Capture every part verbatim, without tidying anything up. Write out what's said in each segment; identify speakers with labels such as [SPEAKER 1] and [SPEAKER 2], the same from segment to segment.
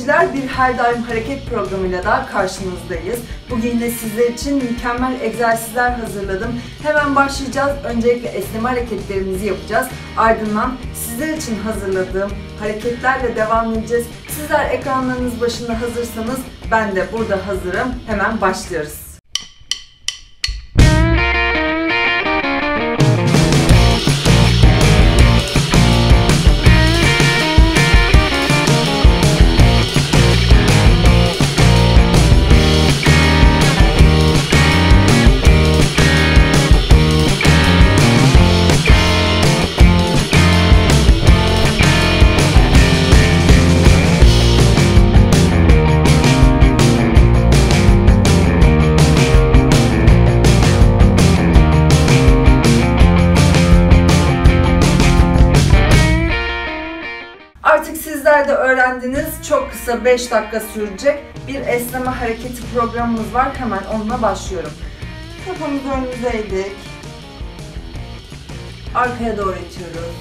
[SPEAKER 1] izleyiciler, bir Her Daim Hareket programıyla daha karşınızdayız. Bugün yine sizler için mükemmel egzersizler hazırladım. Hemen başlayacağız. Öncelikle esneme hareketlerimizi yapacağız. Ardından sizler için hazırladığım hareketlerle devam edeceğiz. Sizler ekranlarınız başında hazırsanız ben de burada hazırım. Hemen başlıyoruz. Artık sizler de öğrendiniz. Çok kısa beş dakika sürecek bir esneme hareketi programımız var. Hemen onunla başlıyorum. Kafamızı önümüze eğdik. Arkaya doğru itiyoruz.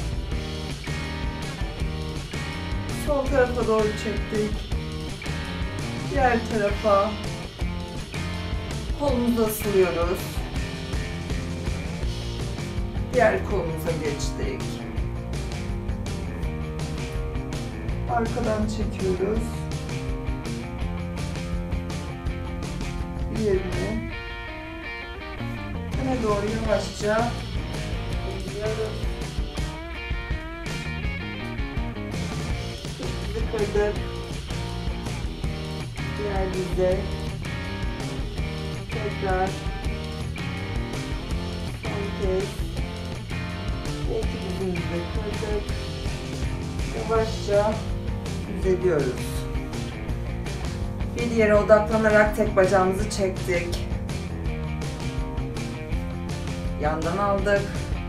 [SPEAKER 1] Sol tarafa doğru çektik. Diğer tarafa. Kolumuzu asılıyoruz. Diğer kolumuza geçtik. Arkadan çekiyoruz. Diğerini öne doğru yavaşça indiriyoruz. Dizi kırdık. Diğer dize. Tekrar. Son kez. İki dizimizi de kırdık. Yavaşça düzeliyoruz. Bir yere odaklanarak tek bacağımızı çektik. Yandan aldık.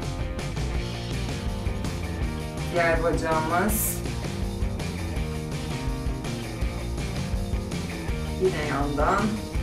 [SPEAKER 1] Diğer bacağımız. Yine yandan.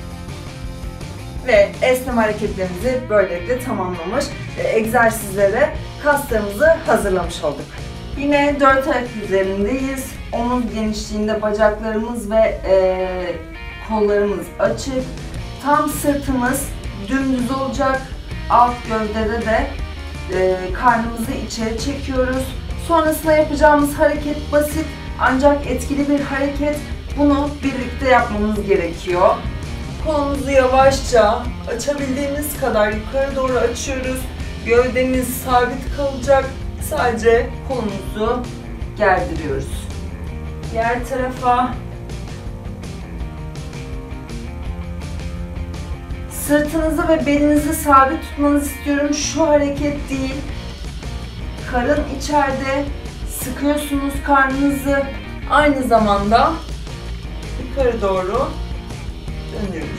[SPEAKER 1] Ve esneme hareketlerimizi böylelikle tamamlamış ve egzersizlere kaslarımızı hazırlamış olduk. Yine dört ayak üzerindeyiz. Omuz genişliğinde bacaklarımız ve e, kollarımız açık. Tam sırtımız dümdüz olacak. Alt gövdede de e, karnımızı içeri çekiyoruz. Sonrasında yapacağımız hareket basit ancak etkili bir hareket. Bunu birlikte yapmamız gerekiyor. Kolumuzu yavaşça açabildiğimiz kadar yukarı doğru açıyoruz. Gövdemiz sabit kalacak. Sadece kolumuzu gerdiriyoruz. Diğer tarafa. Sırtınızı ve belinizi sabit tutmanızı istiyorum. Şu hareket değil. Karın içeride. Sıkıyorsunuz karnınızı. Aynı zamanda yukarı doğru dönüyoruz.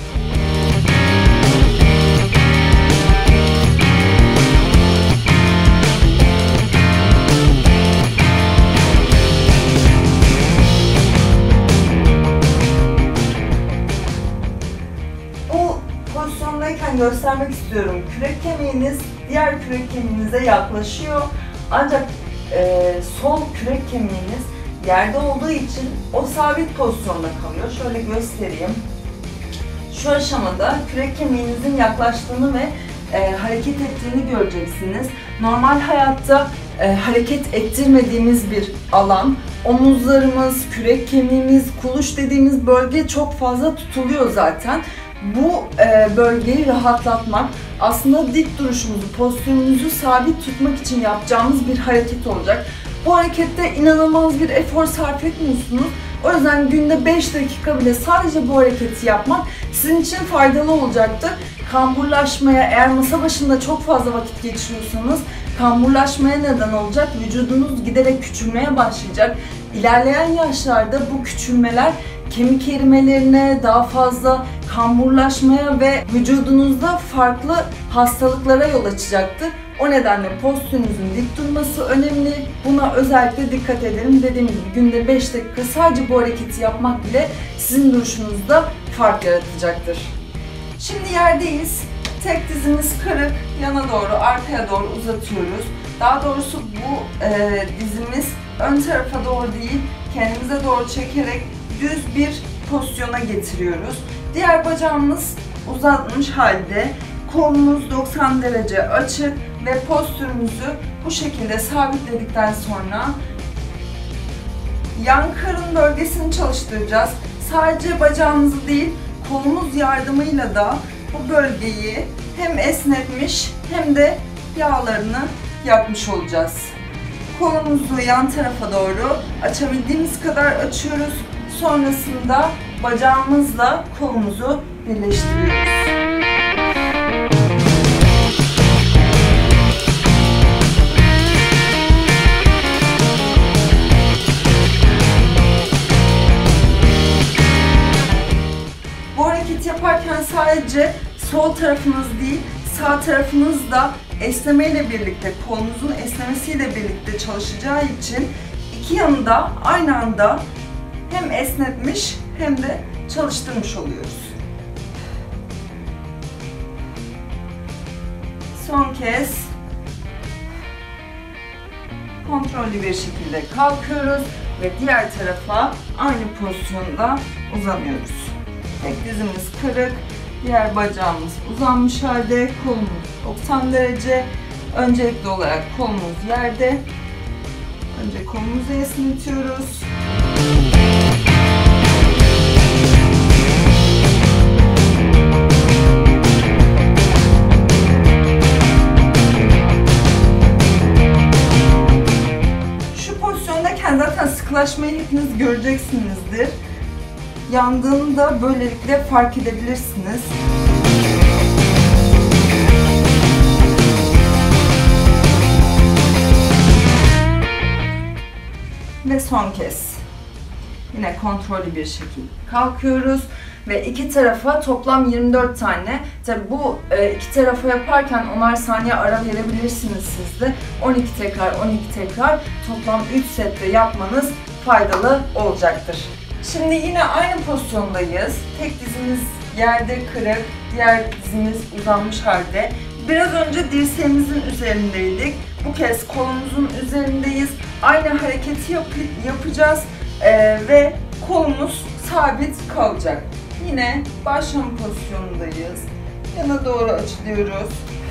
[SPEAKER 1] Göstermek istiyorum. Kürek kemiğiniz diğer kürek kemiğinize yaklaşıyor. Ancak e, sol kürek kemiğiniz yerde olduğu için o sabit pozisyonda kalıyor. Şöyle göstereyim. Şu aşamada kürek kemiğinizin yaklaştığını ve e, hareket ettiğini göreceksiniz. Normal hayatta e, hareket ettirmediğimiz bir alan. Omuzlarımız, kürek kemiğimiz, kuluç dediğimiz bölge çok fazla tutuluyor zaten. Bu e, bölgeyi rahatlatmak, aslında dik duruşumuzu, postürümüzü sabit tutmak için yapacağımız bir hareket olacak. Bu harekette inanılmaz bir efor sarf etmiyorsunuz. O yüzden günde beş dakika bile sadece bu hareketi yapmak sizin için faydalı olacaktır. Kamburlaşmaya, eğer masa başında çok fazla vakit geçiriyorsanız kamburlaşmaya neden olacak. Vücudunuz giderek küçülmeye başlayacak. İlerleyen yaşlarda bu küçülmeler kemik erimelerine, daha fazla kamburlaşmaya ve vücudunuzda farklı hastalıklara yol açacaktır. O nedenle postürünüzün dik durması önemli. Buna özellikle dikkat edelim. Dediğim gibi günde beş dakika sadece bu hareketi yapmak bile sizin duruşunuzda fark yaratacaktır. Şimdi yerdeyiz. Tek dizimiz kırık, yana doğru, arkaya doğru uzatıyoruz. Daha doğrusu bu e, dizimiz ön tarafa doğru değil, kendimize doğru çekerek düz bir pozisyona getiriyoruz. Diğer bacağımız uzanmış halde, kolumuz doksan derece açık ve postürümüzü bu şekilde sabitledikten sonra yan karın bölgesini çalıştıracağız. Sadece bacağımızı değil, kolumuz yardımıyla da bu bölgeyi hem esnetmiş hem de yağlarını yapmış olacağız. Kolumuzu yan tarafa doğru açabildiğimiz kadar açıyoruz. Sonrasında bacağımızla kolumuzu birleştiriyoruz. Bu hareketi yaparken sadece sol tarafınız değil, sağ tarafınız da esnemeyle birlikte, kolunuzun esnemesiyle birlikte çalışacağı için iki yanı da aynı anda hem esnetmiş hem de çalıştırmış oluyoruz. Son kez kontrollü bir şekilde kalkıyoruz ve diğer tarafa aynı pozisyonda uzanıyoruz. Tek dizimiz kırık, diğer bacağımız uzanmış halde, kolumuz doksan derece. Öncelikli olarak kolumuz yerde. Önce kolumuzu esnetiyoruz. Şu pozisyondayken zaten sıkılaşmayı hepiniz göreceksinizdir. Yandığını da böylelikle fark edebilirsiniz. Ve son kez yine kontrollü bir şekilde kalkıyoruz ve iki tarafa toplam yirmi dört tane. Tabi bu iki tarafa yaparken onar saniye ara verebilirsiniz siz de. on iki tekrar on iki tekrar toplam üç sette yapmanız faydalı olacaktır. Şimdi yine aynı pozisyondayız. Tek dizimiz yerde kırık, diğer dizimiz uzanmış halde. Biraz önce dirseğimizin üzerindeydik. Bu kez kolumuzun üzerindeyiz. Aynı hareketi yap yapacağız ee, ve kolumuz sabit kalacak. Yine başlama pozisyonundayız. Yana doğru açılıyoruz.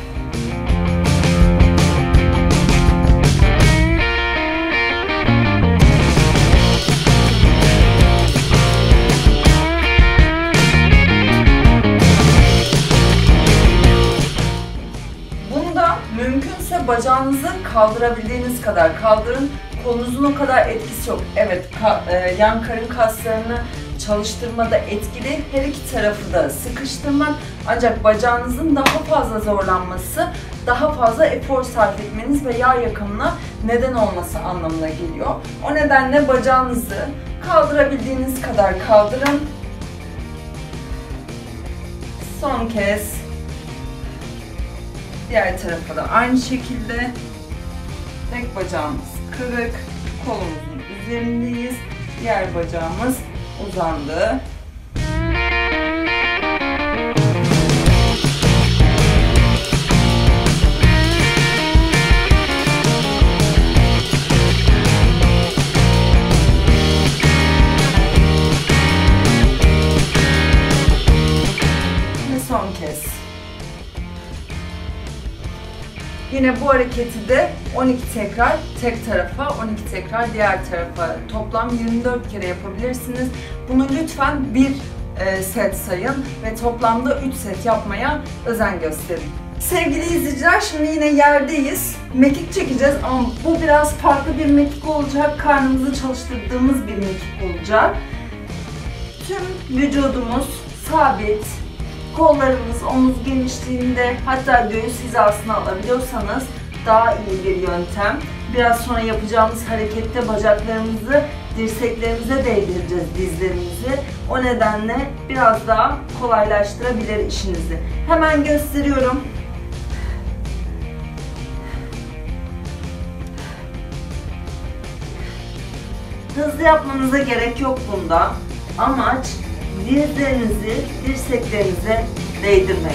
[SPEAKER 1] Mümkünse bacağınızı kaldırabildiğiniz kadar kaldırın. Kolunuzun o kadar etkisi yok. Evet, e, yan karın kaslarını çalıştırmada etkili, her iki tarafı da sıkıştırmak. Ancak bacağınızın daha fazla zorlanması, daha fazla efor sarf etmeniz ve yağ yakımına neden olması anlamına geliyor. O nedenle bacağınızı kaldırabildiğiniz kadar kaldırın. Son kez diğer tarafa da aynı şekilde. Tek bacağımız kırık, kolumuzun üzerindeyiz. Diğer bacağımız uzandı. Ve son kez. Yine bu hareketi de on iki tekrar tek tarafa, on iki tekrar diğer tarafa toplam yirmi dört kere yapabilirsiniz. Bunu lütfen bir e, set sayın ve toplamda üç set yapmaya özen gösterin. Sevgili izleyiciler, şimdi yine yerdeyiz. Mekik çekeceğiz ama bu biraz farklı bir mekik olacak. Karnımızı çalıştırdığımız bir mekik olacak. Tüm vücudumuz sabit. Kollarımız omuz genişliğinde, hatta göğüs hizasına alabiliyorsanız daha iyi bir yöntem. Biraz sonra yapacağımız harekette bacaklarımızı dirseklerimize değdireceğiz, dizlerimizi. O nedenle biraz daha kolaylaştırabilir işinizi. Hemen gösteriyorum. Hızlı yapmanıza gerek yok bunda. Amaç dizlerinizi dirseklerinize değdirmek.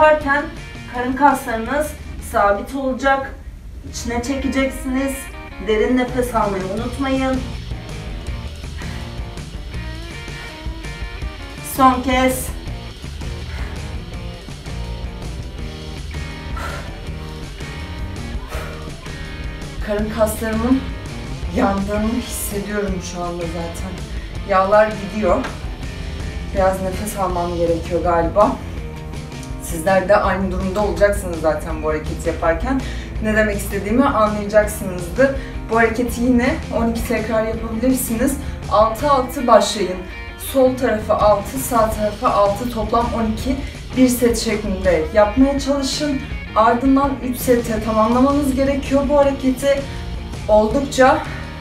[SPEAKER 1] yaparken karın kaslarınız sabit olacak. İçine çekeceksiniz. Derin nefes almayı unutmayın. Son kez. Karın kaslarımın yandığını hissediyorum şu anda zaten. Yağlar gidiyor. Biraz nefes almam gerekiyor galiba. Sizler de aynı durumda olacaksınız zaten bu hareketi yaparken. Ne demek istediğimi anlayacaksınızdır. Bu hareketi yine on iki tekrar yapabilirsiniz. altı altı başlayın. Sol tarafı altı, sağ tarafı altı, toplam on iki. Bir set şeklinde yapmaya çalışın. Ardından üç sete tamamlamanız gerekiyor bu hareketi. Oldukça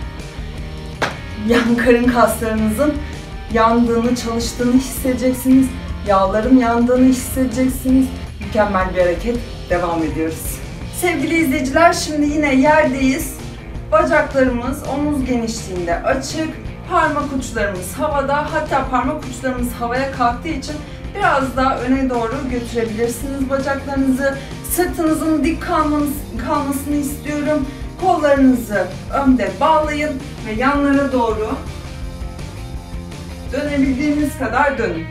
[SPEAKER 1] yan karın kaslarınızın yandığını, çalıştığını hissedeceksiniz. Yağların yandığını hissedeceksiniz. Mükemmel bir hareket. Devam ediyoruz. Sevgili izleyiciler, şimdi yine yerdeyiz. Bacaklarımız omuz genişliğinde açık. Parmak uçlarımız havada. Hatta parmak uçlarımız havaya kalktığı için biraz daha öne doğru götürebilirsiniz bacaklarınızı. Sırtınızın dik kalmanız, kalmasını istiyorum. Kollarınızı önde bağlayın ve yanlara doğru dönebildiğiniz kadar dönün.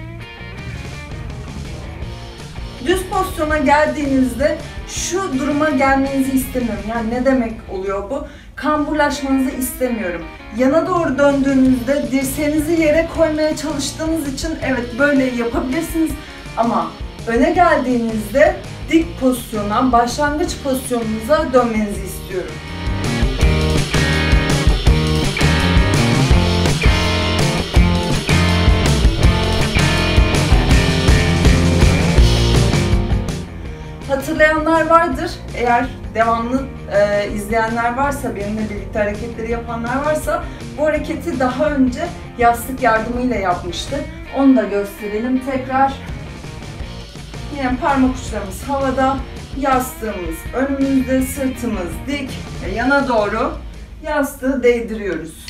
[SPEAKER 1] Düz pozisyona geldiğinizde şu duruma gelmenizi istemiyorum. Yani ne demek oluyor bu? Kamburlaşmanızı istemiyorum. Yana doğru döndüğünüzde dirseğinizi yere koymaya çalıştığınız için evet böyle yapabilirsiniz. Ama öne geldiğinizde dik pozisyona, başlangıç pozisyonunuza dönmenizi istiyorum. Hatırlayanlar vardır. Eğer devamlı e, izleyenler varsa, benimle birlikte hareketleri yapanlar varsa bu hareketi daha önce yastık yardımıyla yapmıştı. Onu da gösterelim tekrar. Yine parmak uçlarımız havada, yastığımız önümüzde, sırtımız dik ve yana doğru yastığı değdiriyoruz.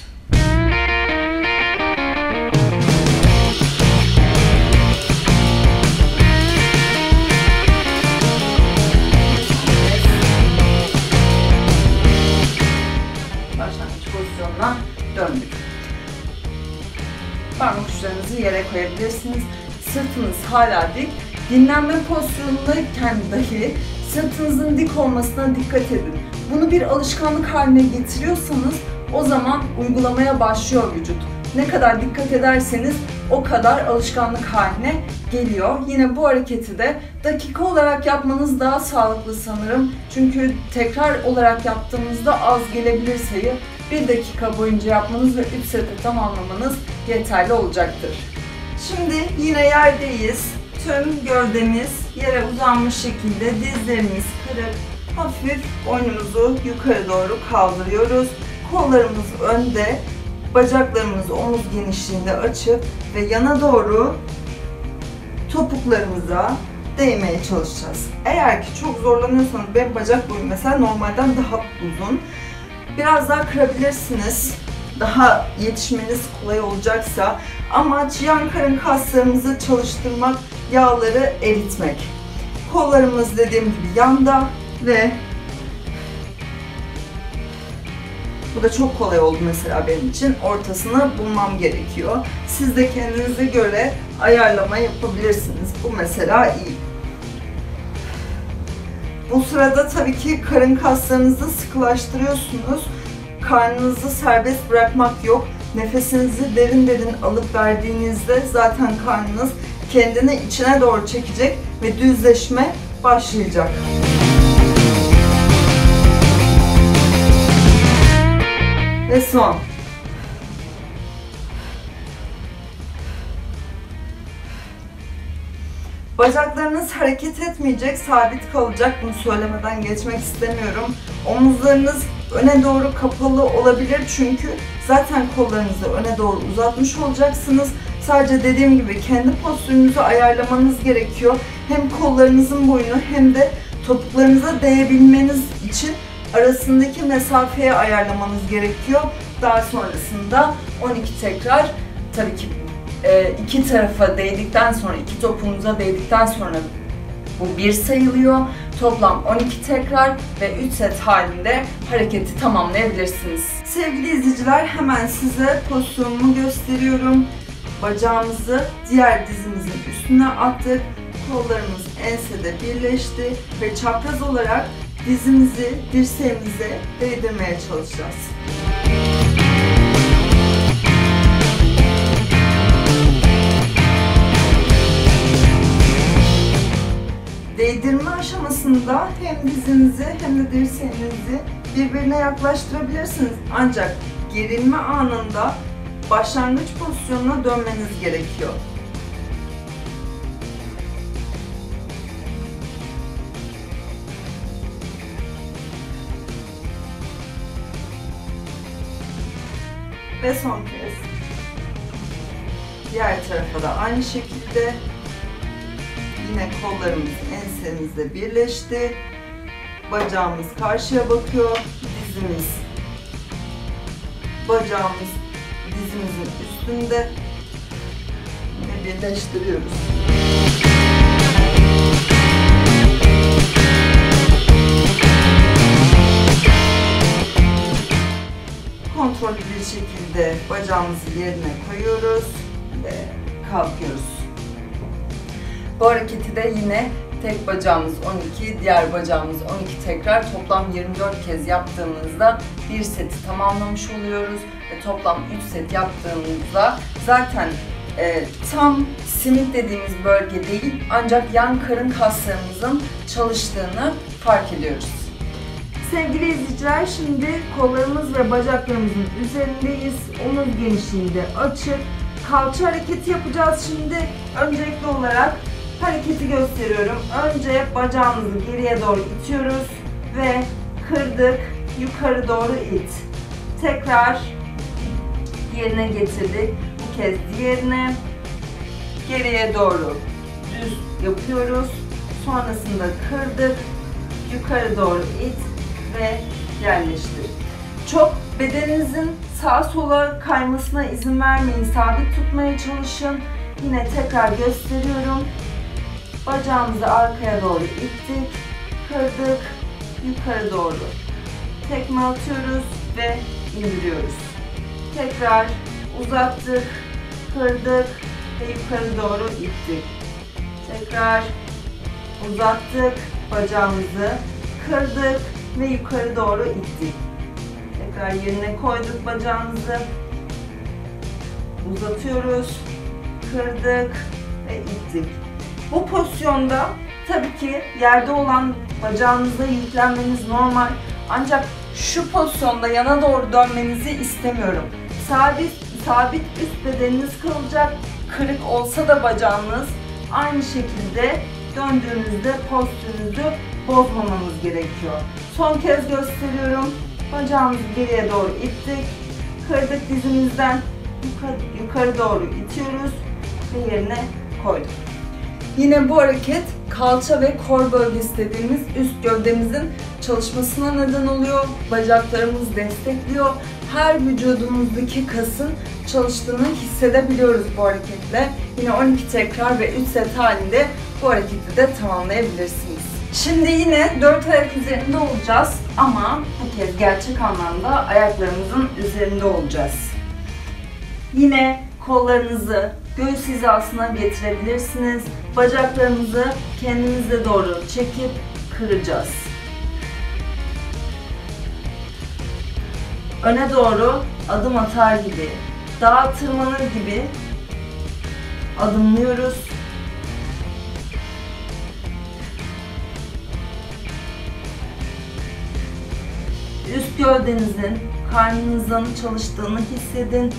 [SPEAKER 1] Başlangıç pozisyonuna döndük. Parmak uçlarınızı yere koyabilirsiniz. Sırtınız hala dik. Dinlenme pozisyonundayken dahi sırtınızın dik olmasına dikkat edin. Bunu bir alışkanlık haline getiriyorsanız o zaman uygulamaya başlıyor vücut. Ne kadar dikkat ederseniz o kadar alışkanlık haline geliyor. Yine bu hareketi de dakika olarak yapmanız daha sağlıklı sanırım. Çünkü tekrar olarak yaptığınızda az gelebilir sayı. Bir dakika boyunca yapmanız ve üç sete tamamlamanız yeterli olacaktır. Şimdi yine yerdeyiz. Tüm gövdemiz yere uzanmış şekilde, dizlerimiz kırık, hafif boynumuzu yukarı doğru kaldırıyoruz. Kollarımız önde, bacaklarımız omuz genişliğinde açık ve yana doğru topuklarımıza değmeye çalışacağız. Eğer ki çok zorlanıyorsanız, benim bacak boyum mesela normalden daha uzun, biraz daha kırabilirsiniz. Daha yetişmeniz kolay olacaksa. Amaç yan karın kaslarımızı çalıştırmak, yağları eritmek. Kollarımız dediğim gibi yanda ve bu da çok kolay oldu mesela benim için. Ortasını bulmam gerekiyor. Siz de kendinize göre ayarlama yapabilirsiniz. Bu mesela iyi. Bu sırada tabii ki karın kaslarınızı sıkılaştırıyorsunuz. Karnınızı serbest bırakmak yok. Nefesinizi derin derin alıp verdiğinizde zaten karnınız kendini içine doğru çekecek ve düzleşme başlayacak. Ve son. Bacaklarınız hareket etmeyecek, sabit kalacak. Bunu söylemeden geçmek istemiyorum. Omuzlarınız öne doğru kapalı olabilir çünkü zaten kollarınızı öne doğru uzatmış olacaksınız. Sadece dediğim gibi kendi postürünüzü ayarlamanız gerekiyor. Hem kollarınızın boyunu hem de topuklarınıza değebilmeniz için arasındaki mesafeyi ayarlamanız gerekiyor. Daha sonrasında on iki tekrar, tabii ki iki tarafa değdikten sonra, iki topuğunuza değdikten sonra Bu bir sayılıyor. Toplam on iki tekrar ve üç set halinde hareketi tamamlayabilirsiniz. Sevgili izleyiciler, hemen size pozisyonumu gösteriyorum. Bacağımızı diğer dizimizin üstüne attık. Kollarımız ensede birleşti ve çapraz olarak dizimizi dirseğimize değdirmeye çalışacağız. Değdirme aşamasında hem dizinizi hem de dirseğinizi birbirine yaklaştırabilirsiniz. Ancak gerilme anında başlangıç pozisyonuna dönmeniz gerekiyor. Ve son kez. Diğer tarafa da aynı şekilde. Yine kollarımız ensemizde birleşti. Bacağımız karşıya bakıyor. Dizimiz, bacağımız dizimizin üstünde. Ve birleştiriyoruz. Kontrollü bir şekilde bacağımızı yerine koyuyoruz ve kalkıyoruz. Bu hareketi de yine tek bacağımız on iki, diğer bacağımız on iki tekrar toplam yirmi dört kez yaptığımızda bir seti tamamlamış oluyoruz. Ve toplam üç set yaptığımızda zaten e, tam simit dediğimiz bölge değil, ancak yan karın kaslarımızın çalıştığını fark ediyoruz. Sevgili izleyiciler, şimdi kollarımız ve bacaklarımızın üzerindeyiz. Omuz genişliğinde açık. Kalça hareketi yapacağız şimdi. Öncelikli olarak hareketi gösteriyorum. Önce bacağımızı geriye doğru itiyoruz ve kırdık, yukarı doğru it. Tekrar yerine getirdik. Bu kez diğerine geriye doğru düz yapıyoruz. Sonrasında kırdık, yukarı doğru it ve yerleştir. Çok bedeninizin sağa sola kaymasına izin vermeyin. Sabit tutmaya çalışın. Yine tekrar gösteriyorum. Bacağımızı arkaya doğru ittik, kırdık, yukarı doğru tekme atıyoruz ve indiriyoruz. Tekrar uzattık, kırdık ve yukarı doğru ittik. Tekrar uzattık, bacağımızı kırdık ve yukarı doğru ittik. Tekrar yerine koyduk bacağımızı, uzatıyoruz, kırdık ve ittik. Bu pozisyonda tabii ki yerde olan bacağınıza yüklenmeniz normal. Ancak şu pozisyonda yana doğru dönmenizi istemiyorum. Sabit, sabit üst bedeniniz kalacak. Kırık olsa da bacağınız aynı şekilde döndüğünüzde postürünüzü bozmamanız gerekiyor. Son kez gösteriyorum. Bacağımızı geriye doğru ittik. Kırdık dizimizden yukarı, yukarı doğru itiyoruz ve yerine koyduk. Yine bu hareket kalça ve kor bölgesi dediğimiz üst gövdemizin çalışmasına neden oluyor. Bacaklarımız destekliyor. Her vücudumuzdaki kasın çalıştığını hissedebiliyoruz bu hareketle. Yine on iki tekrar ve üç set halinde bu hareketi de tamamlayabilirsiniz. Şimdi yine dört ayak üzerinde olacağız ama bu kez gerçek anlamda ayaklarımızın üzerinde olacağız. Yine kollarınızı göğüs hizasına getirebilirsiniz. Bacaklarımızı kendimize doğru çekip kıracağız. Öne doğru adım atar gibi, dağa tırmanır gibi adımlıyoruz. Üst gövdenizin, karnınızın çalıştığını hissedin.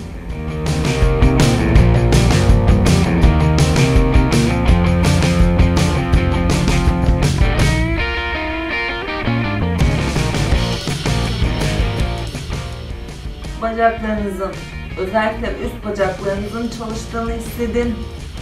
[SPEAKER 1] Bacaklarınızın, özellikle üst bacaklarınızın çalıştığını hissedin.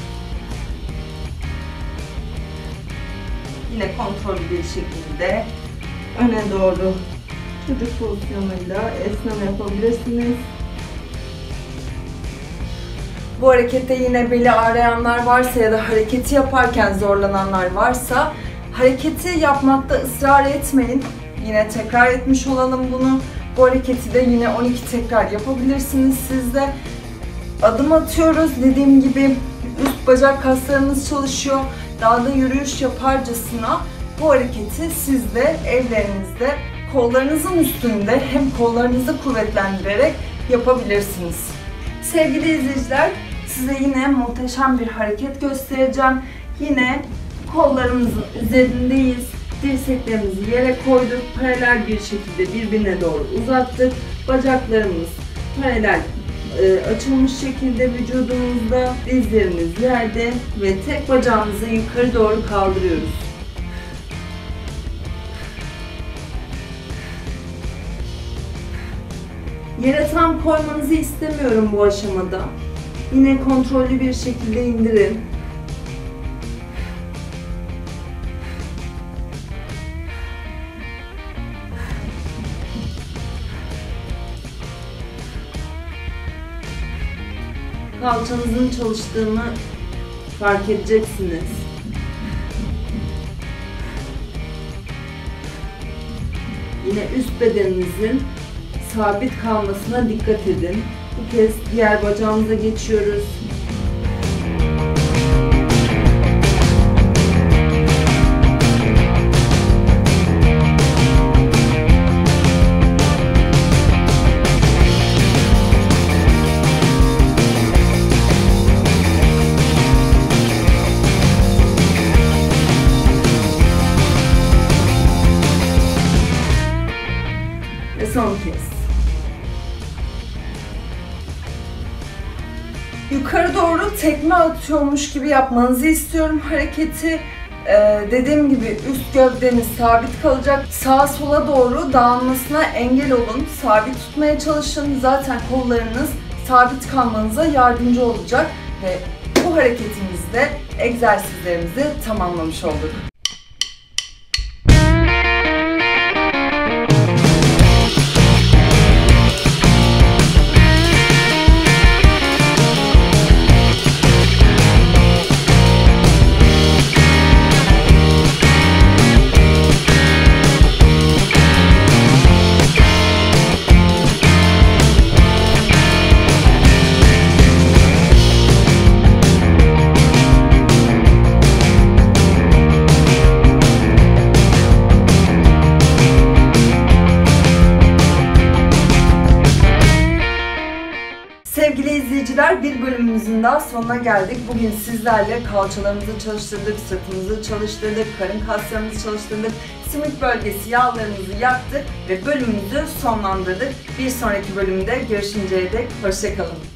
[SPEAKER 1] Yine kontrollü bir şekilde öne doğru çocuk pozisyonuyla esneme yapabilirsiniz. Bu harekette yine beli ağrıyanlar varsa ya da hareketi yaparken zorlananlar varsa hareketi yapmakta ısrar etmeyin. Yine tekrar etmiş olalım bunu. Bu hareketi de yine on iki tekrar yapabilirsiniz siz de. Adım atıyoruz. Dediğim gibi üst bacak kaslarımız çalışıyor. Dağda yürüyüş yaparcasına bu hareketi siz de evlerinizde kollarınızın üstünde hem kollarınızı kuvvetlendirerek yapabilirsiniz. Sevgili izleyiciler, size yine muhteşem bir hareket göstereceğim. Yine kollarımızın üzerindeyiz. Dirseklerimizi yere koyduk. Paralel bir şekilde birbirine doğru uzattık. Bacaklarımız paralel e, açılmış şekilde vücudumuzda. Dizlerimiz yerde ve tek bacağımızı yukarı doğru kaldırıyoruz. Yere tam koymanızı istemiyorum bu aşamada. Yine kontrollü bir şekilde indirin. Kalçanızın çalıştığını fark edeceksiniz. Yine üst bedeninizin sabit kalmasına dikkat edin. Bu kez diğer bacağımıza geçiyoruz. Ve son kez. Yukarı doğru tekme atıyormuş gibi yapmanızı istiyorum hareketi. Ee, dediğim gibi üst gövdeniz sabit kalacak. Sağa sola doğru dağılmasına engel olun. Sabit tutmaya çalışın. Zaten kollarınız sabit kalmanıza yardımcı olacak. Ve bu hareketimizde egzersizlerimizi tamamlamış olduk. Sevgili izleyiciler, bir bölümümüzün daha sonuna geldik. Bugün sizlerle kalçalarımızı çalıştırdık, sırtımızı çalıştırdık, karın kaslarımızı çalıştırdık, simit bölgesi yağlarımızı yaktık ve bölümümüzü sonlandırdık. Bir sonraki bölümde görüşünceye dek hoşça kalın.